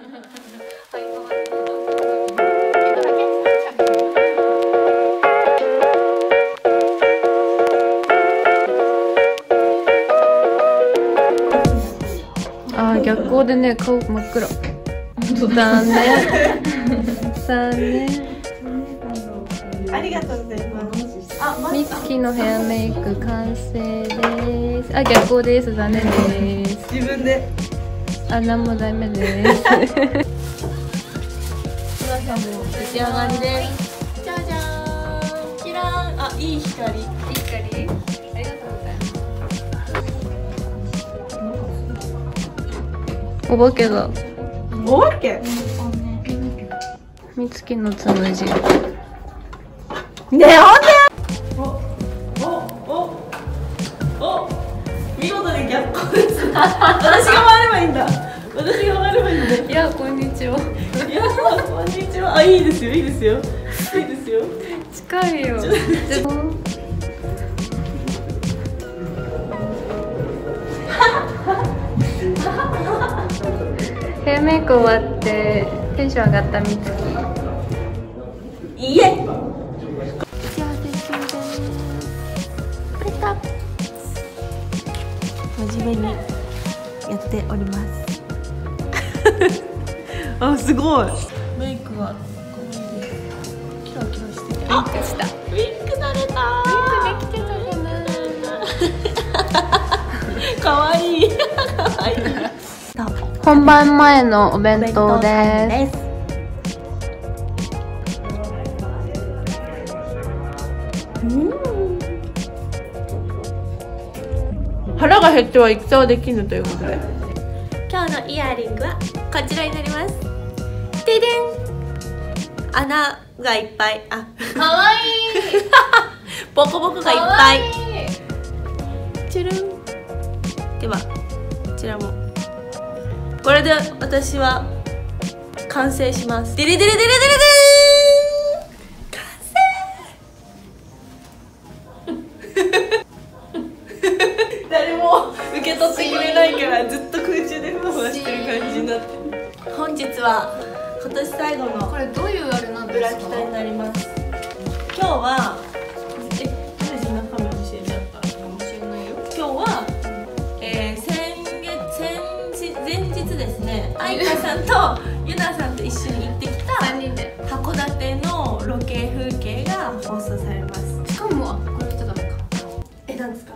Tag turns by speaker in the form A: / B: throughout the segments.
A: あー、逆光でね、顔真っ暗。残念。残念。
B: ありがとうございます。
A: みつきのヘアメイク完成です。あ、逆光です。残念です。
B: 自分で。
A: あ、なんもダメです。
B: 皆さんも出来上がりです。じゃじゃーん。キラーン。あ、いい光。いい光。
A: ありがとうございます。お化けだ。
B: お化け。
A: みつきのつむじ。
B: ねえ、ほんで。お、見事に逆光です。私が回ればいいんだ。私が回ればいいんだ。
A: いや、こんにちは。
B: いや、こんにちは。あ、いいですよ、いいですよ。いいですよ。
A: 近いよ。ヘアメイク終わってテンション上がったみつき。
B: いいえ。真面目にやっております。あ、すごい。メイクは可愛いです。キラキラしてて。
A: メイクした。
B: ウィッグなれた。
A: メイクできてたじゃない。
B: 可愛い。可愛い。
A: 本番前のお弁当です。
B: 腹が減っては戦はできぬということで、
C: 今日のイヤリングはこちらになります。ででん、穴がいっぱい、あ、
A: かわいい。
C: ボコボコがいっぱい。チュルン。ではこちらもこれで私は完成します。デレデレデレデレデー。
B: 誰も受け取ってくれないからずっと空中でふわふわしてる感じになってる。
C: 本日は今年最後の
A: これどういうあれなん
C: ブ
A: ですか。
C: ラキタになります。今日はなんでそんなカメラ教えちゃった。
A: 知らないよ。
C: 今日は、前日ですね、愛花さんとゆなさんと一緒に行ってきた
A: 3人で。
C: 函館のロケ風景が放送されます。
A: しかも、あ、これ言っちゃダメか。
C: なんですか？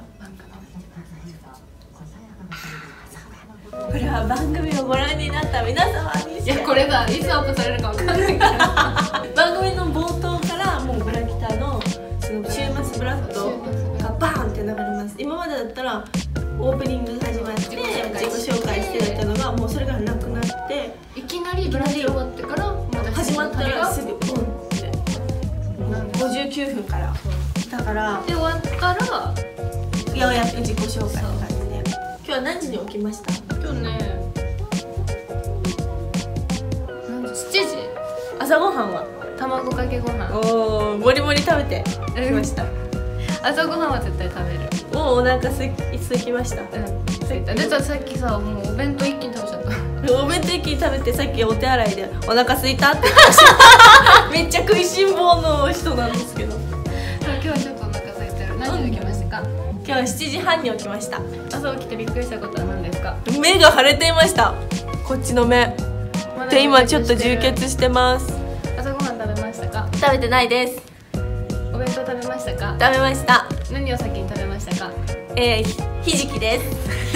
C: これは番組をご覧になった皆様に
A: いや、これだ。いつアップされるかわかんないから。
C: 番組の冒頭からもうブラキタのその週末ブラッドがバーンって流れます。今までだったらオープニング始まって自己紹介してだったのがもうそれがなくなって、
A: いきなりブラジル終わってからまだ
C: 始まったらすぐポンって59分からだから
A: で終わったら
C: ようやく自己紹介って感じで。今日は何時に起きました？
A: 今日ね、7時。
C: 朝ごはんは
A: 卵かけご飯。
C: おお、もりもり食べてきました。
A: 朝ごはんは絶対食べる。
C: もうお腹すきました。
A: でさっきさ、もうお弁当一気に食べちゃった。
C: お弁当一気に食べてさっきお手洗いでお腹すいたって言ってましためっちゃ食いしん坊の人なんですけど。
A: 今日はちょっとお腹空いてる。何時に起きましたか？
C: 今日は7時半に起きました。
A: 朝起きてびっくりしたことは何ですか？
C: 目が腫れていました。こっちの目で今ちょっと充血してます。
A: 朝ごはん食べましたか？
C: 食べてないです。
A: お弁当食べましたか？
C: 食べました。
A: 何を先に食べましたか？
C: ひじきです。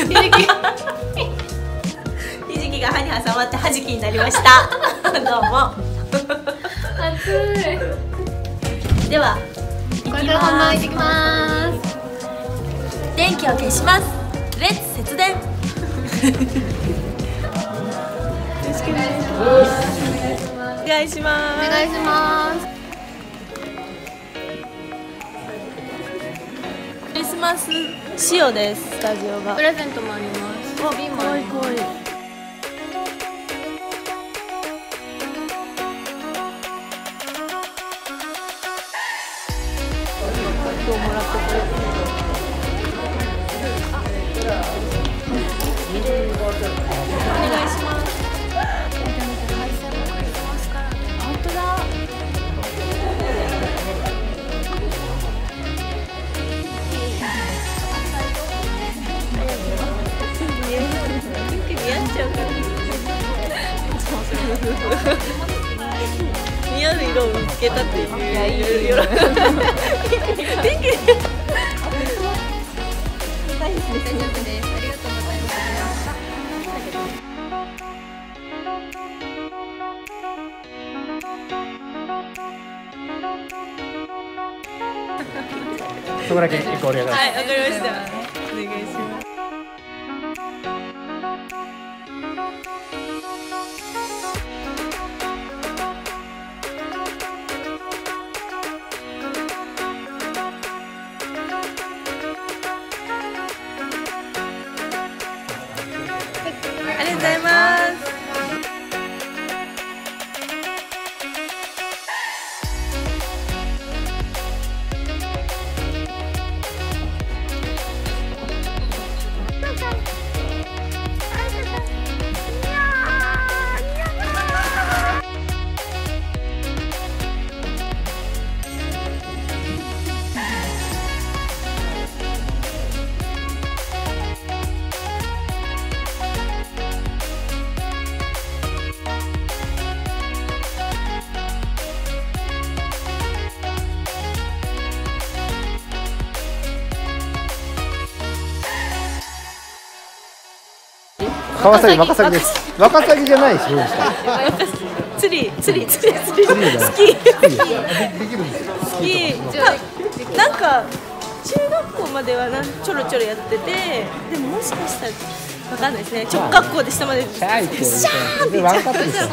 A: ひじき
C: ひじきが歯に挟まってはじきになりましたどうも
A: 暑い。
C: では
A: これから本番行ってきます。
C: 電気を消します。レッツ節電よろしくお願いします。お願いします。
A: お願いします。
C: クリスマス仕様です。スタジオが
A: プレゼントもあります。
C: わ、かわいいかわいい。今日もらってくれてお願いします。 似合う色を見つけたっていう。
A: いやいいよ。
C: ピンク。
A: 大丈夫です。ありがとうございます。
D: そこだけ一個お願いします。
C: はい、わかりました。お願いします。ありがとうございます。
D: 川崎、ワカサギです。ワカサギじゃないし、どうした。
C: 釣りだ。スキー。スキー。なんか中学校まではちょろちょろやってて、でももしかしたらわかんないですね。直学校で下までシャーンって
D: ワンカップです。
C: 本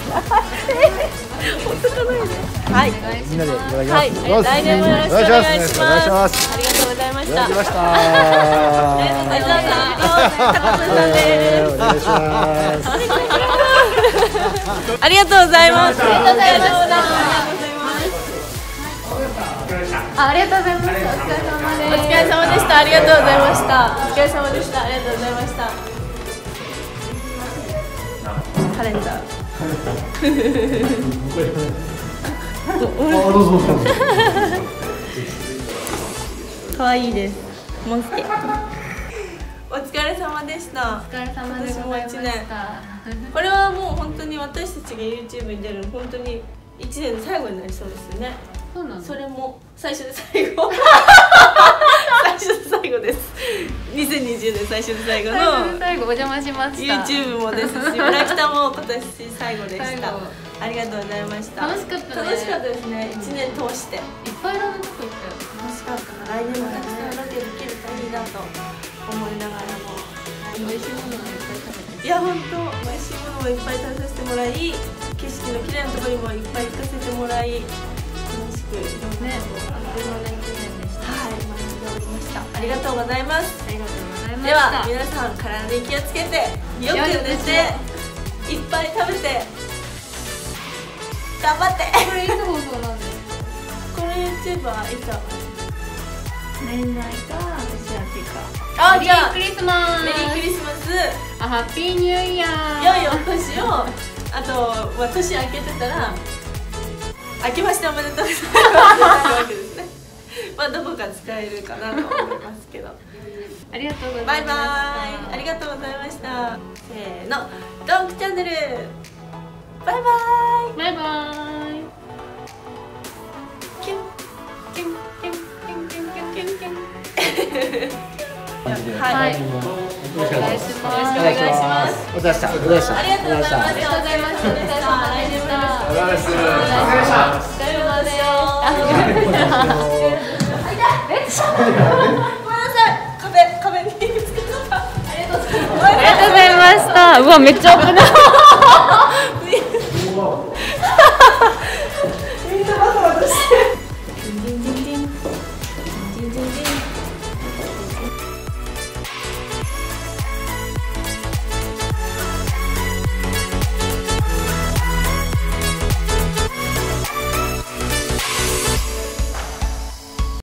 C: 当かないね。はい。
D: みんなでいただきます。
C: はい。来年もよろしくお願いします。ありがとうございました。
D: 来ました。
C: ありがとうございます。
A: ありがとうございます。ありがとうございます。お疲れ様です。
C: お疲れ様でした。ありがとうございました。お疲れ様でした。ありがとうございました。カレンダー。可愛いです。モンスケ。お疲れ様でした。
A: お疲れ様でございました。
C: これはもう本当に私たちが YouTube に出る本当に1年の最後になりそうですよね。
A: そうなの？
C: それも最初で最後。最初で最後です。2020年最初で最後の
A: 最後お邪魔しました。
C: YouTube もですし、村北も今年最後でした。ありがとうございました。
A: 楽しかったね。
C: 楽しかったですね。1年通していっ
A: ぱいいろんなとこ行ったよ。
C: 楽しかった。来年もたくさんロケできるといいなと思いながらも、
A: 美味しいものをいっぱい食べて。
C: いや本当美味しいものもいっぱい食べさせてもらい、景色の綺麗なところにもいっぱい行かせてもらい、楽しくいろんなことをあっという間な1年でした。はい、学んでおりました。ありがとうございます。
A: ありがとうございました。
C: では皆さん、体に気をつけてよく寝ていっぱい食べて頑張って。
A: これいつ放送なんですか？
C: これ YouTuber いつ
A: 年内か年明けか。
C: あ、じゃあ
A: メリークリスマス。
C: メリークリスマス、
A: あ、ハッピーニューイヤー。
C: 良いお年を。あと年明けてたら明けましておめでとうございますわけですね。まあどこか使えるかなと思いますけど。
A: ありがとうございます。
C: バイバイ。ありがとうございました。せーの、ドンクチャンネル。バイバイ。
A: バイバイ。
C: キュン
A: キュンキュンキュンキュンキュンキュンキュン。
C: はい。
A: お願いします。
C: よろしくお願いします。
D: お疲れ様でした。お疲れ様でした。
C: ありがとうございました。
A: ありがとうございました。お疲れ様でした。
D: お疲れ様です。
C: お疲れ様です。ごめんなさい。壁にぶつかった。ありがとうございます。
A: ありがとうございました。うわ、めっちゃ危ない。